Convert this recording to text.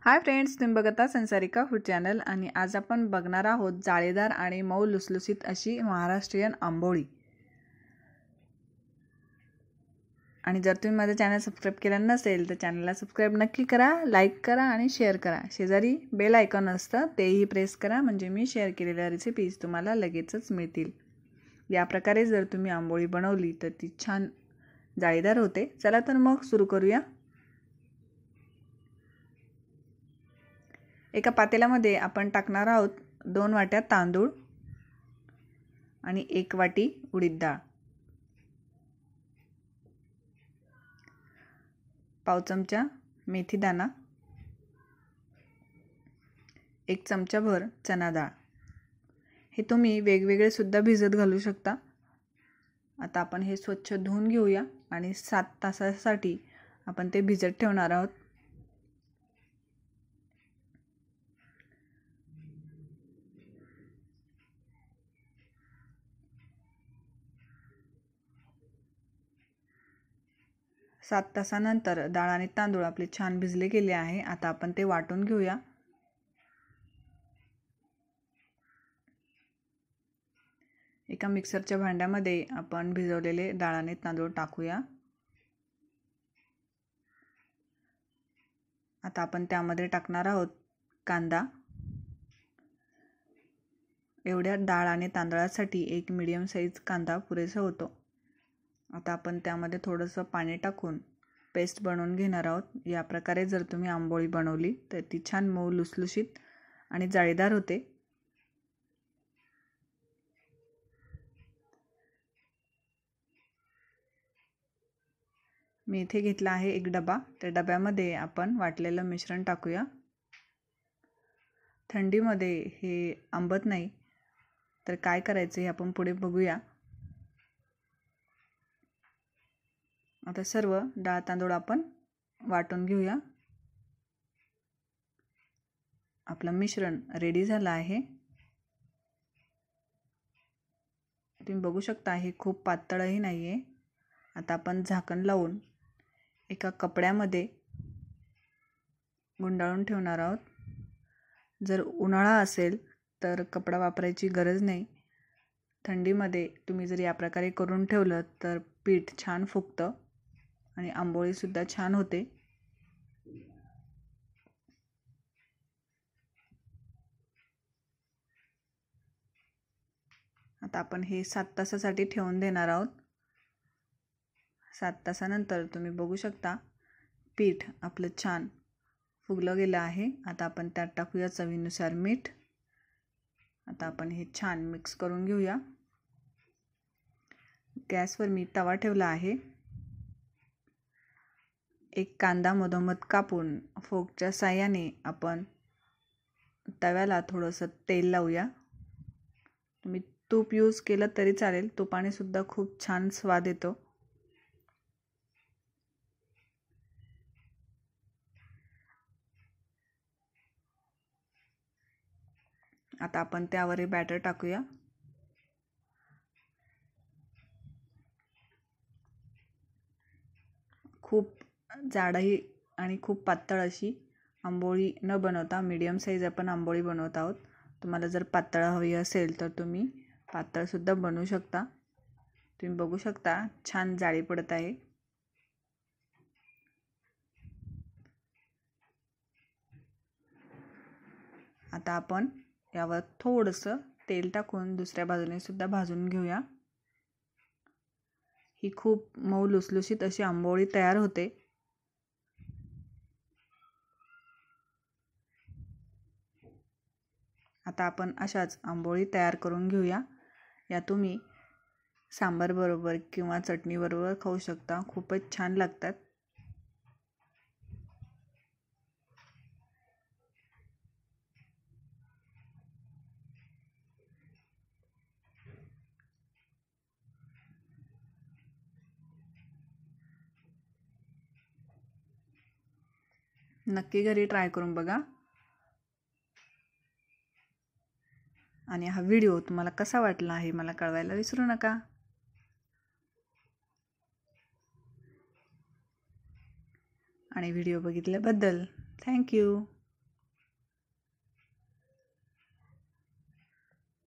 Hi friends, तुम्ही बघता संसारिका food channel आणि आज आपण बघणार आहोत जाळीदार आणि मऊ लुसलुसीत अशी महाराष्ट्रीयन आंबोळी। आणि जर तुम्ही माझं चॅनल सबस्क्राइब केलं नसेल तर चॅनलला सबस्क्राइब नक्की करा, लाईक करा आणि शेअर करा। शेजारी बेल आयकॉन असतं तेही प्रेस करा म्हणजे मी शेअर केलेल्या रेसिपीज तुम्हाला लगेचच मिळतील। या प्रकारे जर तुम्ही आंबोळी बनवली तर ती छान जाळीदार होते। चला तर मग सुरू करूया। एका पातेल्यामध्ये आपण टाकणार आहोत 2 वाट्या तांदूळ आणि 1 वाटी उडीद डाळ, पाव चमचा मेथी दाणा, 1 चमचा भर चना डाळ। हे तुम्ही वेगवेगळे सुद्धा भिजत घालू शकता। आता आपण हे स्वच्छ धुवून घेऊया आणि 7 तासासाठी आपण ते भिजत ठेवणार आहोत। सात तासानंतर डाळ आणि तांदूळ आपले छान भिजले गेले आहे। आता आपण ते वाटून घेऊया। एका मिक्सरच्या भांड्यामध्ये आपण भिजवलेले डाळ आणि तांदूळ टाकूया। आता आपण त्यामध्ये टाकणार आहोत कांदा। एवढ्या डाळ आणि तांदळासाठी एक मीडियम साइज कांदा पुरेसा होतो। आता आपण त्यामध्ये थोडंसं पाणी टाकून पेस्ट बनवून घेणार आहोत। या प्रकारे जर तुम्ही आंबोळी बनवली तर ती छान मऊ लुसलुशीत आणि जाळीदार होते। मी इथे घेतला आहे एक डबा। त्या डब्यामध्ये आपण वाटलेलं मिश्रण टाकूया। थंडीमध्ये हे आंबत नाही तर काय करायचं हे आपण पुढे बघूया। आता सर्व डाळ तांदूळ आपण वाटून घेऊया। आपलं मिश्रण रेडी झालं आहे। तुम्ही बघू शकता हे खूप पातळही नाहीये। आता आपण झाकण लावून एका कपड्यामध्ये गुंडाळून ठेवणार आहोत। जर उन्हाळा असेल तर कपडा वापरायची गरज नाही। थंडीमध्ये तुम्ही जर या प्रकारे करून ठेवलं तर पीठ छान फुगतं आणि आंबोळी सुद्धा छान होते। आता आपण हे 7 तासासाठी ठेवून देणार आहोत। 7 तासानंतर तुम्ही बघू शकता पीठ आपलं छान फुगलं गेलं आहे। आता आपण त्यात टाकूया चवीनुसार मीठ। आता आपण हे छान मिक्स करून घेऊया। गॅसवर मी तवा ठेवला आहे। एक कांदा मधोमध कापून फोकच्या साहाय्याने आपण तव्याला थोडंसं तेल लावूया। तुम्ही तूप यूज केलं तरी चालेल, तुपाने सुद्धा खूप छान स्वाद येतो। आता आपण त्यावर हे बॅटर टाकूया। खूप जाडही आणि खूप पातळ अशी आंबोळी न बनवता मीडियम साइज आपण आंबोळी बनवत आहोत। तुम्हाला जर पातळ हवी असेल तर तुम्ही पातळ सुद्धा बनवू शकता। तुम्ही बघू शकता छान जाळी पडत आहे। आता आपण यावर थोडंसं तेल टाकून दुसऱ्या बाजूने सुद्धा भाजून घेऊया। ही खूप मऊ लुसलुशीत अशी आंबोळी तयार होते। आता आपण अशाच आंबोळी तयार करून घेऊया। या तुम्ही सांबार बरोबर किंवा चटणी बरोबर खाऊ शकता, खूपच छान लागतात। नक्की घरी ट्राय करून बघा। आणि हा व्हिडिओ तुम्हाला कसा वाटला आहे मला कळवायला विसरू नका। आणि व्हिडिओ बघितल्याबद्दल थँक यू।